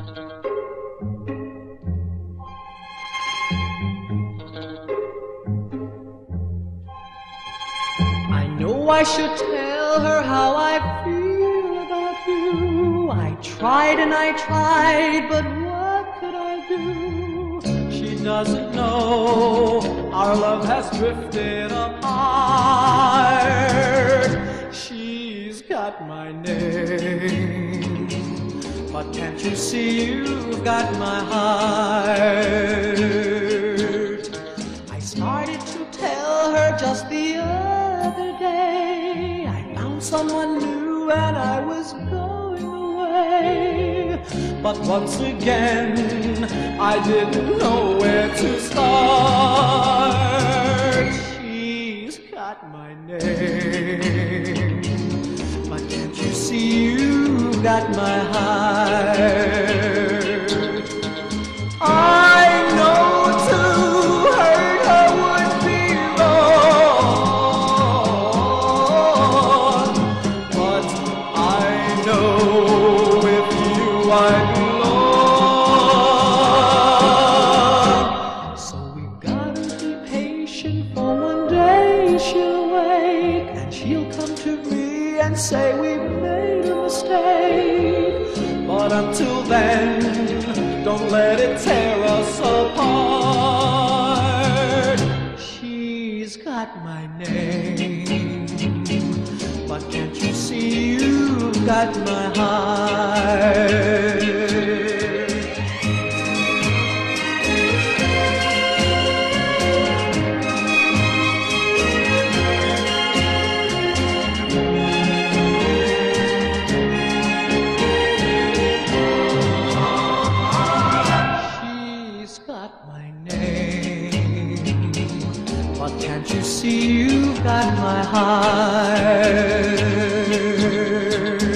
I know I should tell her how I feel about you. I tried and I tried, but what could I do? She doesn't know our love has drifted apart. She's got my name, but can't you see you've got my heart? I started to tell her just the other day I found someone new and I was going away. But once again I didn't know where to start. She's got my name, but can't you see you've got my heart? I know to hurt her would be wrong, but I know with you I belong. So we've gotta be patient, for one day she'll wake and she'll come to me and say we've made a mistake. But until then, don't let it tear us apart. She's got my name, but can't you see you've got my heart? My name, but can't you see you've got my heart?